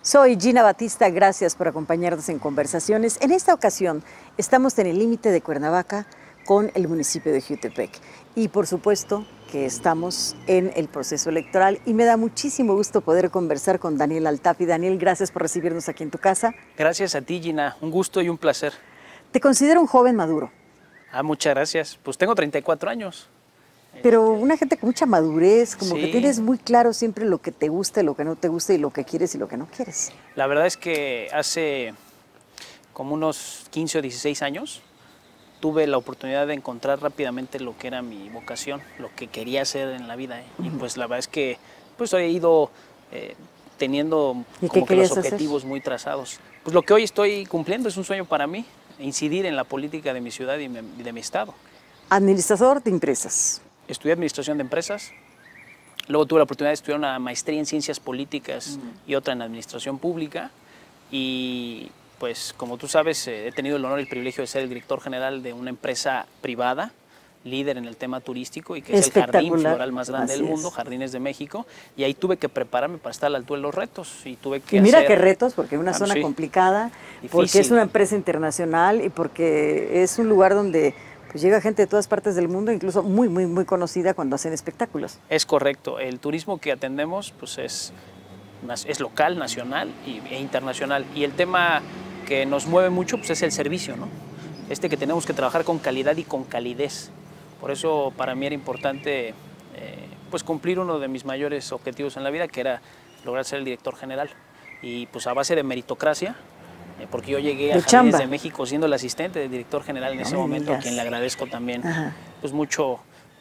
Soy Gina Batista, gracias por acompañarnos en Conversaciones. En esta ocasión estamos en el límite de Cuernavaca con el municipio de Jiutepec y por supuesto que estamos en el proceso electoral y me da muchísimo gusto poder conversar con Daniel Altafi. Daniel, gracias por recibirnos aquí en tu casa. Gracias a ti, Gina, un gusto y un placer. Te considero un joven maduro. Muchas gracias. Pues tengo 34 años. Pero una gente con mucha madurez, como Sí. que tienes muy claro siempre lo que te gusta y lo que no te gusta y lo que quieres y lo que no quieres. La verdad es que hace como unos 15 o 16 años tuve la oportunidad de encontrar rápidamente lo que era mi vocación, lo que quería hacer en la vida. Y pues la verdad es que pues he ido teniendo ¿Y como qué que los querías hacer? objetivos muy trazados. Pues lo que hoy estoy cumpliendo es un sueño para mí, incidir en la política de mi ciudad y de mi estado. Administrador de empresas. Estudié administración de empresas, luego tuve la oportunidad de estudiar una maestría en ciencias políticas y otra en administración pública y pues como tú sabes he tenido el honor y el privilegio de ser el director general de una empresa privada, líder en el tema turístico y que es el jardín floral más grande del mundo, Jardines de México, y ahí tuve que prepararme para estar a la altura de los retos y tuve que Mira hacer... qué retos, porque es una zona sí, complicada, difícil. porque es una empresa internacional y porque es un lugar donde pues llega gente de todas partes del mundo, incluso muy conocida cuando hacen espectáculos. Es correcto, el turismo que atendemos pues es local, nacional e internacional, y el tema que nos mueve mucho pues es el servicio, ¿no? Que tenemos que trabajar con calidad y con calidez. Por eso para mí era importante pues cumplir uno de mis mayores objetivos en la vida, que era lograr ser el director general. Y pues a base de meritocracia, porque yo llegué a Jardines de México siendo el asistente del director general en ese momento, a quien le agradezco también pues mucho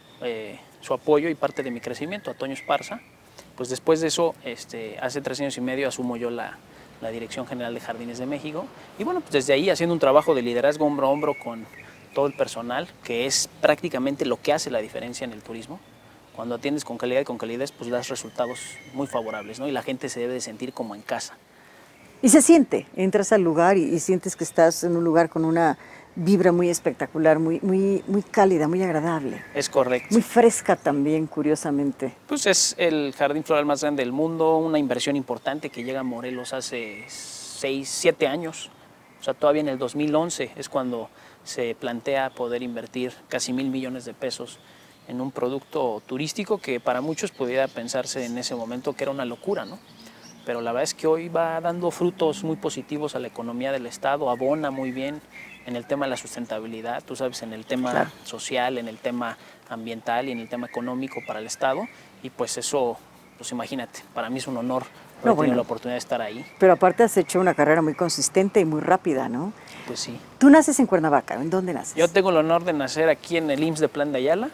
su apoyo y parte de mi crecimiento, a Toño Esparza. Pues después de eso, hace 3 años y medio asumo yo la dirección general de Jardines de México. Y bueno, pues desde ahí haciendo un trabajo de liderazgo hombro a hombro con todo el personal, que es prácticamente lo que hace la diferencia en el turismo. Cuando atiendes con calidad y con calidez, pues das resultados muy favorables, ¿no? Y la gente se debe de sentir como en casa. Y se siente, entras al lugar y sientes que estás en un lugar con una vibra muy espectacular, muy cálida, muy agradable. Es correcto. Muy fresca también, curiosamente. Pues es el jardín floral más grande del mundo, una inversión importante que llega a Morelos hace 6, 7 años. O sea, todavía en el 2011 es cuando se plantea poder invertir casi 1,000 millones de pesos en un producto turístico que para muchos pudiera pensarse en ese momento que era una locura, ¿no? Pero la verdad es que hoy va dando frutos muy positivos a la economía del estado, abona muy bien en el tema de la sustentabilidad, tú sabes, en el tema social, en el tema ambiental y en el tema económico para el estado, y pues eso, pues imagínate, para mí es un honor haber tenido la oportunidad de estar ahí. Pero aparte has hecho una carrera muy consistente y muy rápida, ¿no? Pues sí. Tú naces en Cuernavaca, ¿en dónde naces? Yo tengo el honor de nacer aquí en el IMSS de Plan de Ayala,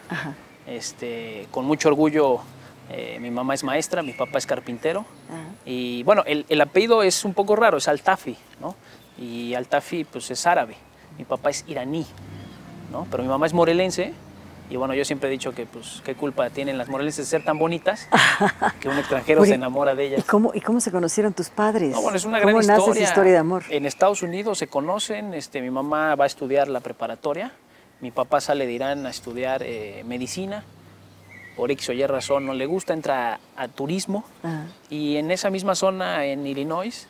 con mucho orgullo. Mi mamá es maestra, mi papá es carpintero. Y bueno, el apellido es un poco raro, es Altafi, ¿no? Y Altafi pues es árabe, mi papá es iraní, ¿no? Pero mi mamá es morelense. Y bueno, yo siempre he dicho que pues qué culpa tienen las morelenses de ser tan bonitas que un extranjero se enamora de ellas. ¿Y cómo se conocieron tus padres? No, bueno, es una gran historia. ¿Cómo nace esa historia de amor? En Estados Unidos se conocen, mi mamá va a estudiar la preparatoria, mi papá sale de Irán a estudiar medicina. Por X o Y razón no le gusta, entra a turismo y en esa misma zona en Illinois,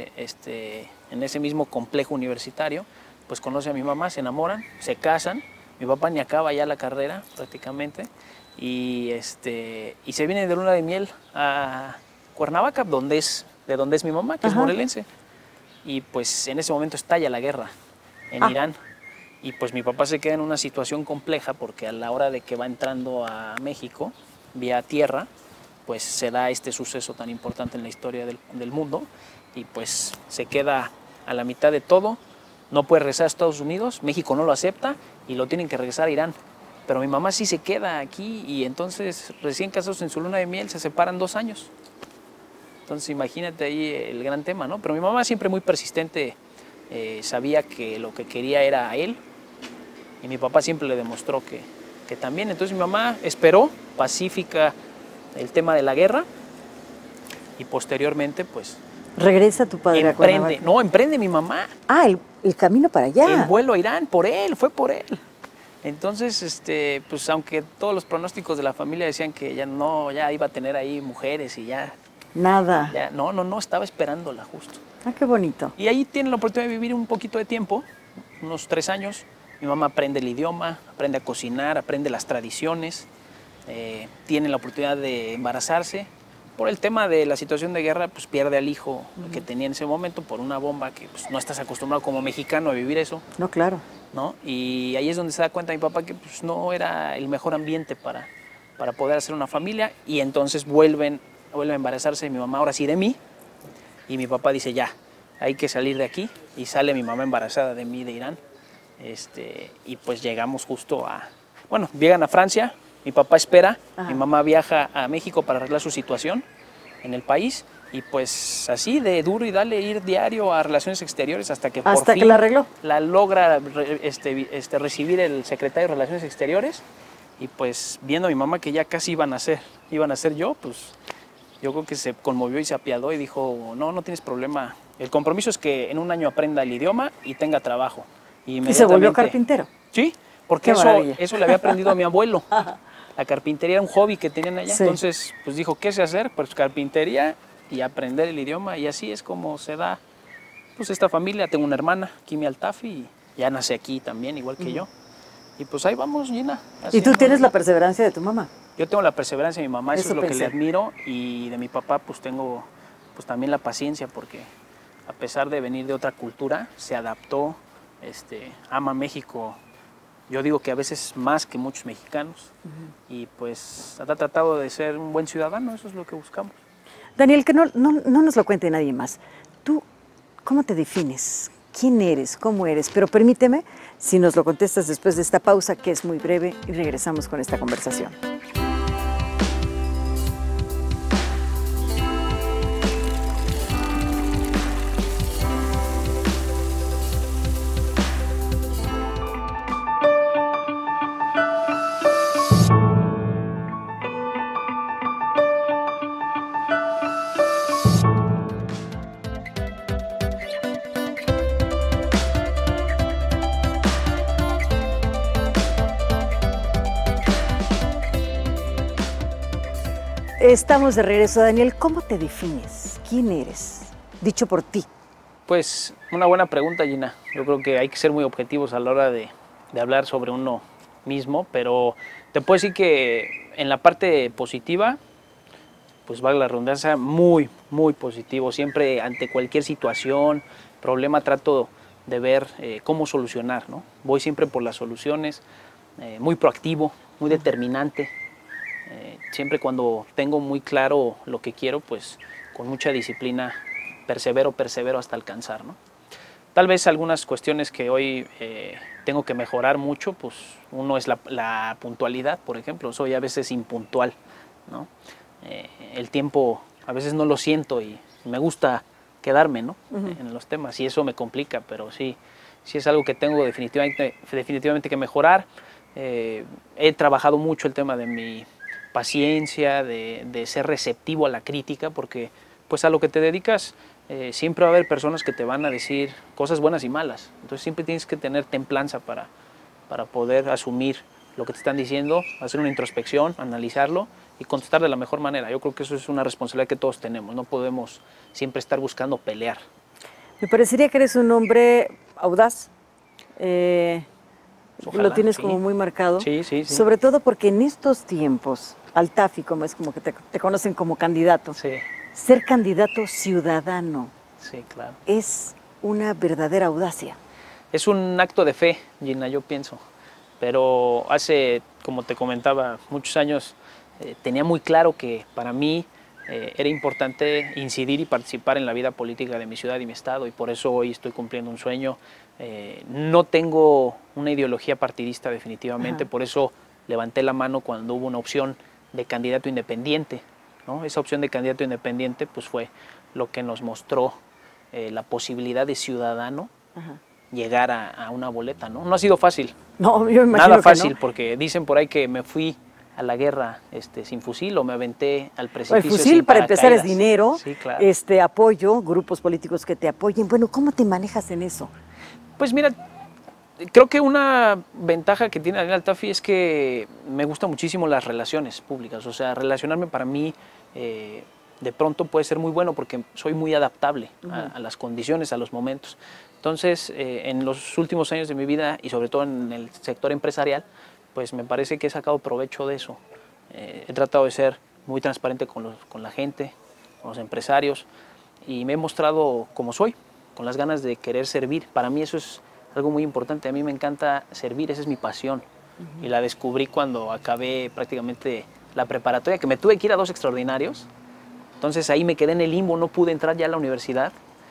en ese mismo complejo universitario, pues conoce a mi mamá, se enamoran, se casan, mi papá ni acaba ya la carrera prácticamente y se viene de luna de miel a Cuernavaca, de donde es mi mamá, que es morelense, y pues en ese momento estalla la guerra en Irán. Y pues mi papá se queda en una situación compleja porque a la hora de que va entrando a México, vía tierra, pues se da este suceso tan importante en la historia del mundo y pues se queda a la mitad de todo, no puede regresar a Estados Unidos, México no lo acepta y lo tienen que regresar a Irán. Pero mi mamá sí se queda aquí y entonces recién casados en su luna de miel se separan 2 años. Entonces imagínate ahí el gran tema, ¿no? Pero mi mamá siempre muy persistente, sabía que lo que quería era a él. Y mi papá siempre le demostró que también. Entonces mi mamá esperó pacífica el tema de la guerra y posteriormente pues... ¿Regresa tu padre a Cuernavaca? Emprende mi mamá. El camino para allá. El vuelo a Irán, fue por él. Entonces, pues aunque todos los pronósticos de la familia decían que ya iba a tener ahí mujeres y ya Nada. Ya, no, estaba esperándola justo. Ah, qué bonito. Y ahí tiene la oportunidad de vivir un poquito de tiempo, unos 3 años. Mi mamá aprende el idioma, aprende a cocinar, aprende las tradiciones, tiene la oportunidad de embarazarse. Por el tema de la situación de guerra, pues pierde al hijo que tenía en ese momento por una bomba que pues, no estás acostumbrado como mexicano a vivir eso. No, claro. ¿No? Y ahí es donde se da cuenta mi papá que pues, no era el mejor ambiente para poder hacer una familia, y entonces vuelve a embarazarse mi mamá, ahora sí de mí, y mi papá dice ya, hay que salir de aquí, y sale mi mamá embarazada de mí de Irán, y pues llegamos justo bueno, llegan a Francia, mi papá espera, mi mamá viaja a México para arreglar su situación en el país, y pues así de duro y dale, ir diario a Relaciones Exteriores hasta que por fin la arregló. La logra recibir el secretario de Relaciones Exteriores, y pues viendo a mi mamá que ya casi iban a ser yo, pues yo creo que se conmovió y se apiadó y dijo, no tienes problema, el compromiso es que en un año aprenda el idioma y tenga trabajo. ¿Y se volvió carpintero? Sí, porque eso le había aprendido a mi abuelo. La carpintería era un hobby que tenían allá, sí. Entonces pues dijo, ¿qué sé hacer? Pues carpintería y aprender el idioma, y así es como se da pues esta familia. Tengo una hermana, Kimi Altafi, y ya nace aquí también, igual que yo. Y pues ahí vamos, Gina. ¿Y tú tienes la perseverancia de tu mamá? Yo tengo la perseverancia de mi mamá, eso es lo que le admiro, y de mi papá pues tengo pues también la paciencia, porque a pesar de venir de otra cultura, se adaptó, ama México. Yo digo que a veces más que muchos mexicanos, y pues ha tratado de ser un buen ciudadano, eso es lo que buscamos. Daniel, que no nos lo cuente nadie más. ¿Tú cómo te defines? ¿Quién eres? ¿Cómo eres? Pero permíteme, si nos lo contestas después de esta pausa, que es muy breve, y regresamos con esta conversación. Estamos de regreso. Daniel, ¿cómo te defines? ¿Quién eres? Dicho por ti. Pues una buena pregunta, Gina. Yo creo que hay que ser muy objetivos a la hora de hablar sobre uno mismo, pero te puedo decir que en la parte positiva, pues valga la redundancia, muy, muy positivo. Siempre ante cualquier situación, problema, trato de ver cómo solucionar, ¿no? Voy siempre por las soluciones, muy proactivo, muy determinante. Siempre cuando tengo muy claro lo que quiero, pues con mucha disciplina persevero hasta alcanzar, ¿no? Tal vez algunas cuestiones que hoy tengo que mejorar mucho, pues uno es la puntualidad, por ejemplo. Soy a veces impuntual, ¿no? El tiempo a veces no lo siento y me gusta quedarme, ¿no? En los temas, y eso me complica, pero sí es algo que tengo definitivamente que mejorar. He trabajado mucho el tema de mi paciencia, de ser receptivo a la crítica, porque pues a lo que te dedicas siempre va a haber personas que te van a decir cosas buenas y malas. Entonces siempre tienes que tener templanza para poder asumir lo que te están diciendo, hacer una introspección, analizarlo y contestar de la mejor manera. Yo creo que eso es una responsabilidad que todos tenemos. No podemos siempre estar buscando pelear. Me parecería que eres un hombre audaz. Ojalá, lo tienes sí. como muy marcado. Sí. Sobre todo porque en estos tiempos, Altafi, como es como que te conocen como candidato, sí. Ser candidato ciudadano, sí, claro, es una verdadera audacia. Es un acto de fe, Gina, yo pienso. Pero hace, como te comentaba, muchos años tenía muy claro que para mí era importante incidir y participar en la vida política de mi ciudad y mi estado, y por eso hoy estoy cumpliendo un sueño. No tengo una ideología partidista definitivamente. Ajá. Por eso levanté la mano cuando hubo una opción de candidato independiente, ¿no? Esa opción de candidato independiente pues fue lo que nos mostró la posibilidad de ciudadano. Ajá. Llegar a una boleta, ¿no? No ha sido fácil. No, yo imagino nada fácil, que no. Porque dicen por ahí que me fui a la guerra sin fusil, o me aventé al precipicio. El fusil, para empezar, es dinero, sí, claro. Apoyo, grupos políticos que te apoyen. Bueno, ¿cómo te manejas en eso? Pues mira, creo que una ventaja que tiene Daniel Altafi es que me gustan muchísimo las relaciones públicas. O sea, relacionarme para mí de pronto puede ser muy bueno porque soy muy adaptable a las condiciones, a los momentos. Entonces, en los últimos años de mi vida y sobre todo en el sector empresarial, pues me parece que he sacado provecho de eso. He tratado de ser muy transparente con la gente, con los empresarios, y me he mostrado como soy, con las ganas de querer servir. Para mí eso es algo muy importante. A mí me encanta servir, esa es mi pasión. Y la descubrí cuando acabé prácticamente la preparatoria, que me tuve que ir a 2 extraordinarios. Entonces ahí me quedé en el limbo, no pude entrar ya a la universidad.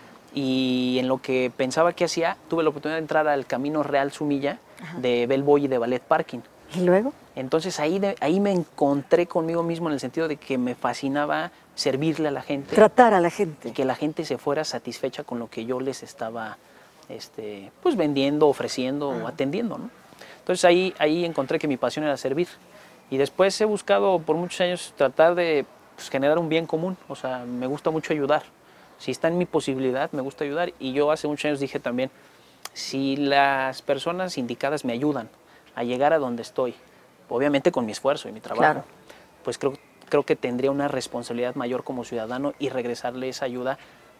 Y en lo que pensaba que hacía, tuve la oportunidad de entrar al Camino Real Sumilla de Bellboy y de Ballet Parking. ¿Y luego? Entonces ahí me encontré conmigo mismo en el sentido de que me fascinaba servirle a la gente. Tratar a la gente. Y que la gente se fuera satisfecha con lo que yo les estaba pues vendiendo, ofreciendo o atendiendo, ¿no? Entonces ahí encontré que mi pasión era servir. Y después he buscado por muchos años tratar de pues, generar un bien común. O sea, me gusta mucho ayudar. Si está en mi posibilidad, me gusta ayudar. Y yo hace muchos años dije también, si las personas indicadas me ayudan a llegar a donde estoy, obviamente con mi esfuerzo y mi trabajo, Claro. pues creo que tendría una responsabilidad mayor como ciudadano y regresarle esa ayuda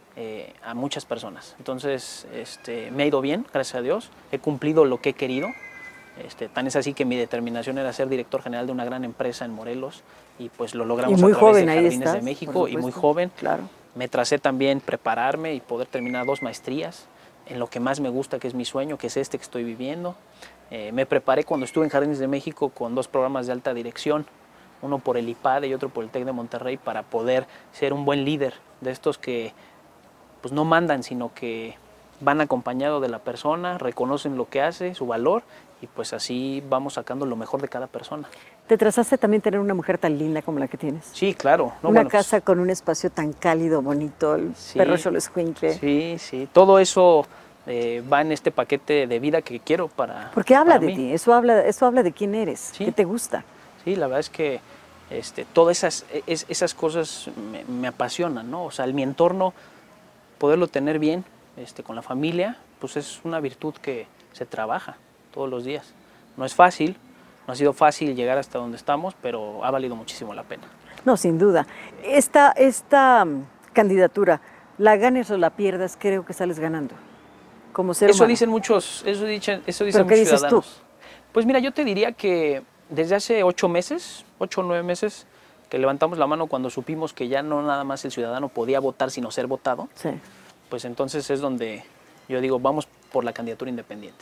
a muchas personas. Entonces, me ha ido bien, gracias a Dios. He cumplido lo que he querido. Tan es así que mi determinación era ser director general de una gran empresa en Morelos y pues lo logramos Y muy a través joven, de ahí Jardines estás, de por México y muy supuesto. joven. Claro. Me tracé también prepararme y poder terminar 2 maestrías en lo que más me gusta, que es mi sueño, que es que estoy viviendo. Me preparé cuando estuve en Jardines de México con 2 programas de alta dirección, uno por el IPADE y otro por el TEC de Monterrey, para poder ser un buen líder de estos que pues no mandan, sino que van acompañado de la persona, reconocen lo que hace, su valor, y pues así vamos sacando lo mejor de cada persona. ¿Te trazaste también tener una mujer tan linda como la que tienes? Sí, claro. No, Una bueno, pues, casa con un espacio tan cálido, bonito, el sí, perro Xoloescuincle. Sí, sí. Todo eso va en este paquete de vida que quiero para Porque habla para de mí. ti, eso habla de quién eres, Sí. qué te gusta. Sí, la verdad es que todas esas cosas me apasionan, ¿no? O sea, mi entorno, poderlo tener bien con la familia, pues es una virtud que se trabaja todos los días. No es fácil, no ha sido fácil llegar hasta donde estamos, pero ha valido muchísimo la pena. No, sin duda. Esta candidatura, la ganes o la pierdas, creo que sales ganando. Como ser Eso humano. dicen muchos, eso dicen ¿Pero muchos qué dices tú? ciudadanos. Pues mira, yo te diría que desde hace 8 o 9 meses, que levantamos la mano cuando supimos que ya no nada más el ciudadano podía votar, sino ser votado, Sí. pues entonces es donde yo digo, vamos por la candidatura independiente.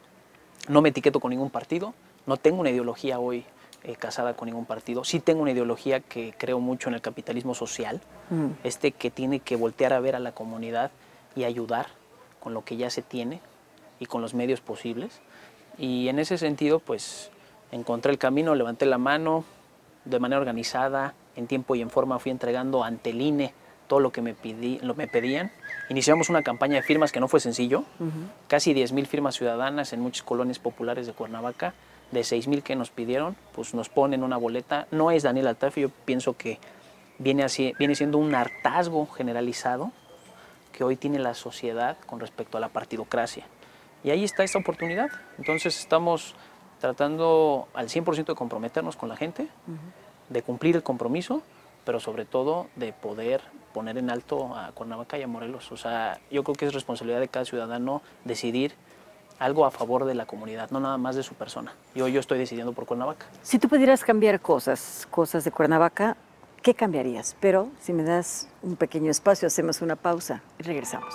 No me etiqueto con ningún partido, no tengo una ideología hoy casada con ningún partido. Sí tengo una ideología que creo mucho en el capitalismo social, que tiene que voltear a ver a la comunidad y ayudar con lo que ya se tiene y con los medios posibles. Y en ese sentido, pues encontré el camino, levanté la mano de manera organizada, en tiempo y en forma fui entregando ante el INE todo lo que me pedían. Iniciamos una campaña de firmas que no fue sencillo, casi 10,000 firmas ciudadanas en muchas colonias populares de Cuernavaca. De 6,000 que nos pidieron, pues nos ponen una boleta. No es Daniel Altafi, yo pienso que viene siendo un hartazgo generalizado que hoy tiene la sociedad con respecto a la partidocracia. Y ahí está esta oportunidad. Entonces estamos tratando al 100% de comprometernos con la gente, de cumplir el compromiso, pero sobre todo de poder poner en alto a Cuernavaca y a Morelos. O sea, yo creo que es responsabilidad de cada ciudadano decidir algo a favor de la comunidad, no nada más de su persona. Yo estoy decidiendo por Cuernavaca. Si tú pudieras cambiar cosas de Cuernavaca, ¿qué cambiarías? Pero si me das un pequeño espacio, hacemos una pausa y regresamos.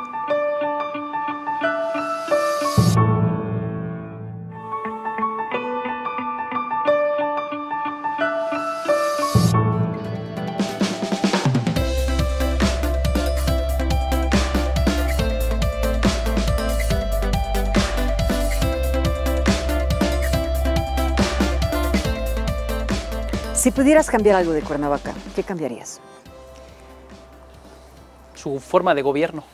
Si pudieras cambiar algo de Cuernavaca, ¿qué cambiarías? Su forma de gobierno.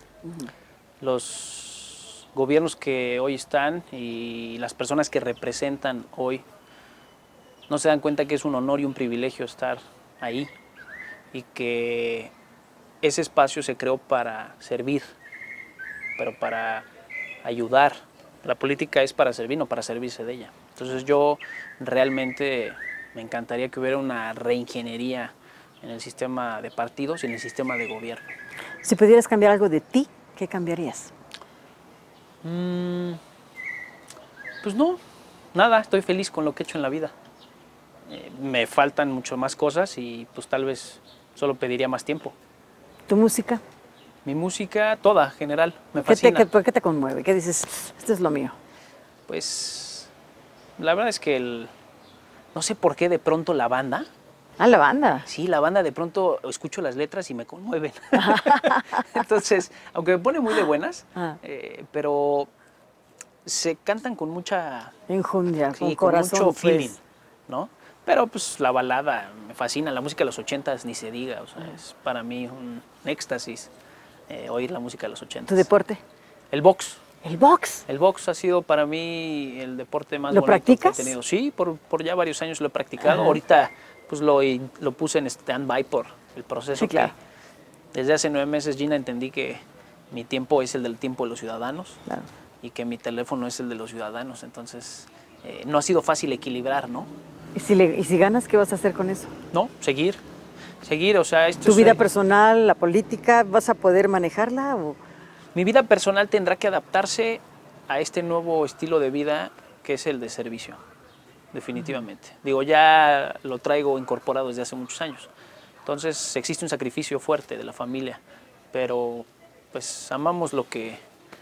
Los gobiernos que hoy están y las personas que representan hoy no se dan cuenta que es un honor y un privilegio estar ahí y que ese espacio se creó para servir, pero para ayudar. La política es para servir, no para servirse de ella. Entonces yo realmente me encantaría que hubiera una reingeniería en el sistema de partidos y en el sistema de gobierno. Si pudieras cambiar algo de ti, ¿qué cambiarías? Pues no, nada, estoy feliz con lo que he hecho en la vida. Me faltan mucho más cosas y pues tal vez solo pediría más tiempo. ¿Tu música? Mi música, toda, general, me fascina. ¿Por qué te conmueve? ¿Qué dices? Esto es lo mío. Pues la verdad es que no sé por qué de pronto la banda. Ah, la banda. Sí, la banda de pronto escucho las letras y me conmueven. Entonces, aunque me pone muy de buenas, pero se cantan con mucha enjundia, sí, con corazón, mucho feeling, pues. ¿no? Pero pues la balada me fascina, la música de los 80s ni se diga, o sea, es para mí un éxtasis oír la música de los 80s. ¿Tu deporte? El box. ¿El box? El box ha sido para mí el deporte más ¿Lo bonito practicas? que he tenido. Sí, por ya varios años lo he practicado. Ahorita pues lo puse en stand-by por el proceso. Sí, claro. Desde hace 9 meses, Gina, entendí que mi tiempo es el del tiempo de los ciudadanos, claro, y que mi teléfono es el de los ciudadanos. Entonces, no ha sido fácil equilibrar, ¿no? ¿Y si ganas, qué vas a hacer con eso? No, seguir, o sea... ¿Tu vida personal, la política, vas a poder manejarla o...? Mi vida personal tendrá que adaptarse a este nuevo estilo de vida que es el de servicio, definitivamente. Digo, ya lo traigo incorporado desde hace muchos años. Entonces existe un sacrificio fuerte de la familia, pero pues amamos lo que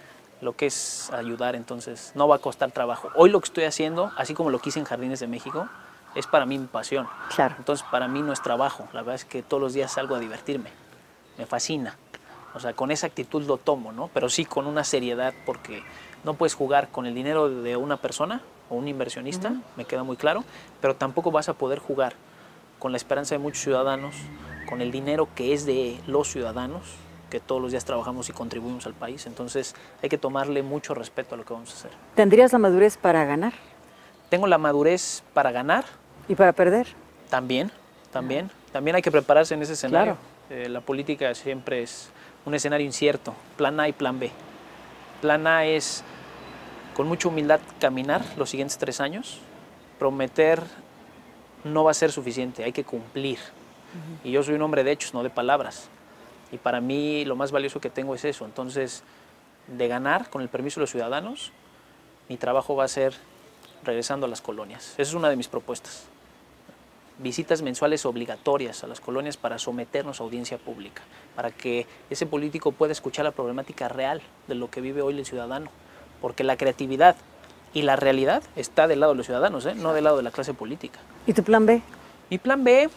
es ayudar, entonces no va a costar trabajo. Hoy lo que estoy haciendo, así como lo quise en Jardines de México, es para mí mi pasión. Claro. Entonces para mí no es trabajo, la verdad es que todos los días salgo a divertirme, me fascina. O sea, con esa actitud lo tomo, ¿no? Pero sí con una seriedad, porque no puedes jugar con el dinero de una persona o un inversionista, me queda muy claro, pero tampoco vas a poder jugar con la esperanza de muchos ciudadanos, con el dinero que es de los ciudadanos, que todos los días trabajamos y contribuimos al país. Entonces hay que tomarle mucho respeto a lo que vamos a hacer. ¿Tendrías la madurez para ganar? Tengo la madurez para ganar. ¿Y para perder? También hay que prepararse en ese escenario. Claro. La política siempre es un escenario incierto, plan A y plan B. Plan A es, con mucha humildad, caminar los siguientes 3 años. Prometer no va a ser suficiente, hay que cumplir. Y yo soy un hombre de hechos, no de palabras. Y para mí lo más valioso que tengo es eso. Entonces, de ganar, con el permiso de los ciudadanos, mi trabajo va a ser regresando a las colonias. Esa es una de mis propuestas. Visitas mensuales obligatorias a las colonias para someternos a audiencia pública, para que ese político pueda escuchar la problemática real de lo que vive hoy el ciudadano, porque la creatividad y la realidad está del lado de los ciudadanos, no del lado de la clase política. ¿Y tu plan B? Mi plan B,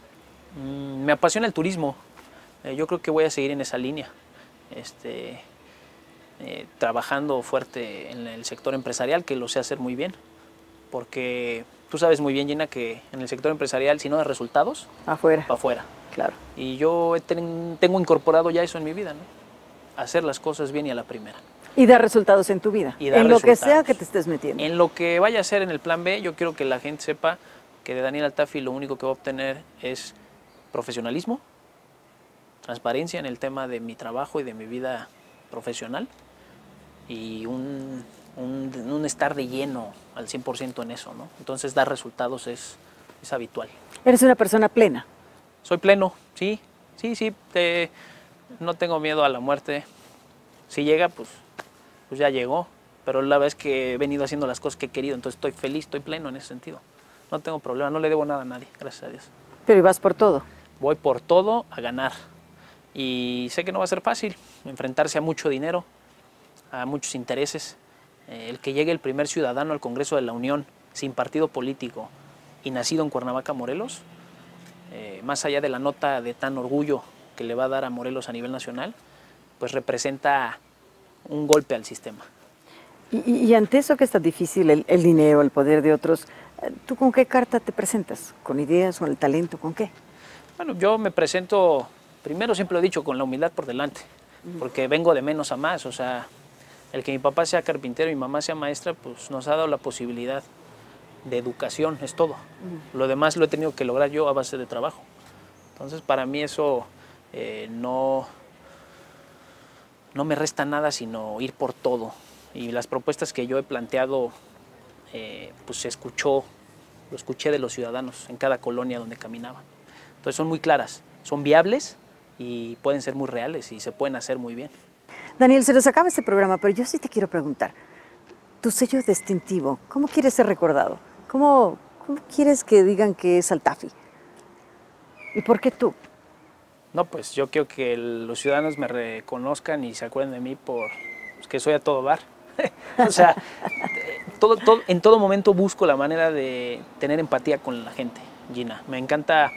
me apasiona el turismo. Yo creo que voy a seguir en esa línea, trabajando fuerte en el sector empresarial, que lo sé hacer muy bien, porque tú sabes muy bien, Gina, que en el sector empresarial, si no da resultados, afuera. Va afuera. Claro. Y yo tengo incorporado ya eso en mi vida, ¿no? Hacer las cosas bien y a la primera. Y dar resultados en tu vida, en lo que sea que te estés metiendo. En lo que vaya a hacer en el plan B, yo quiero que la gente sepa que de Daniel Altafi lo único que va a obtener es profesionalismo, transparencia en el tema de mi trabajo y de mi vida profesional, y un estar de lleno al 100% en eso, ¿no? Entonces dar resultados es habitual. ¿Eres una persona plena? Soy pleno, sí, no tengo miedo a la muerte. Si llega, pues ya llegó, pero la verdad es que he venido haciendo las cosas que he querido, entonces estoy feliz, estoy pleno en ese sentido. No tengo problema, no le debo nada a nadie, gracias a Dios. Pero ¿y vas por todo? Voy por todo a ganar. Y sé que no va a ser fácil enfrentarse a mucho dinero, a muchos intereses. El que llegue el primer ciudadano al Congreso de la Unión sin partido político y nacido en Cuernavaca, Morelos, más allá de la nota de tan orgullo que le va a dar a Morelos a nivel nacional, pues representa un golpe al sistema. Y ante eso que es tan difícil, el dinero, el poder de otros, ¿tú con qué carta te presentas? ¿Con ideas, con el talento, con qué? Bueno, yo me presento, primero siempre lo he dicho, con la humildad por delante, porque vengo de menos a más. O sea, el que mi papá sea carpintero y mi mamá sea maestra, pues nos ha dado la posibilidad de educación, es todo. Lo demás lo he tenido que lograr yo a base de trabajo. Entonces, para mí eso no me resta nada, sino ir por todo. Y las propuestas que yo he planteado, pues lo escuché de los ciudadanos en cada colonia donde caminaba. Entonces son muy claras, son viables y pueden ser muy reales y se pueden hacer muy bien. Daniel, se nos acaba este programa, pero yo sí te quiero preguntar, tu sello distintivo, ¿cómo quieres ser recordado? ¿Cómo quieres que digan que es Altafi? ¿Y por qué tú? No, pues yo quiero que los ciudadanos me reconozcan y se acuerden de mí por que soy a todo dar. O sea, en todo momento busco la manera de tener empatía con la gente, Gina. Me encanta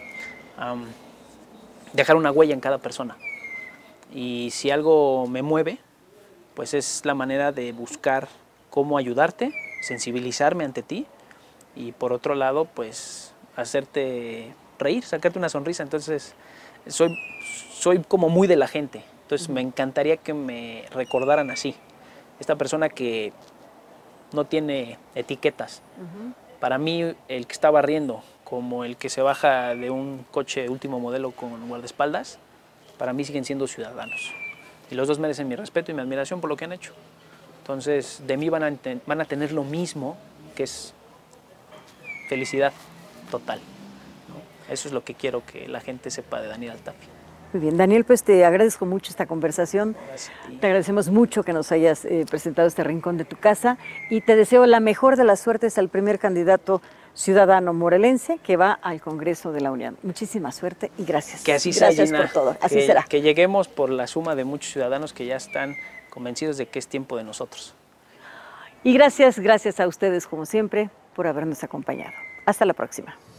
dejar una huella en cada persona. Y si algo me mueve, pues es la manera de buscar cómo ayudarte, sensibilizarme ante ti y por otro lado, pues hacerte reír, sacarte una sonrisa. Entonces, soy como muy de la gente. Entonces, me encantaría que me recordaran así. Esta persona que no tiene etiquetas. Para mí, el que está barriendo, como el que se baja de un coche último modelo con guardaespaldas, para mí siguen siendo ciudadanos. Y los dos merecen mi respeto y mi admiración por lo que han hecho. Entonces, de mí van a tener lo mismo, que es felicidad total, ¿no? Eso es lo que quiero que la gente sepa de Daniel Altafi. Muy bien, Daniel, pues te agradezco mucho esta conversación. Te agradecemos mucho que nos hayas presentado este rincón de tu casa y te deseo la mejor de las suertes al primer candidato ciudadano morelense que va al Congreso de la Unión. Muchísima suerte y gracias. Que así sea, gracias Gina, por todo. Así será. Que lleguemos por la suma de muchos ciudadanos que ya están convencidos de que es tiempo de nosotros. Y gracias a ustedes, como siempre, por habernos acompañado. Hasta la próxima.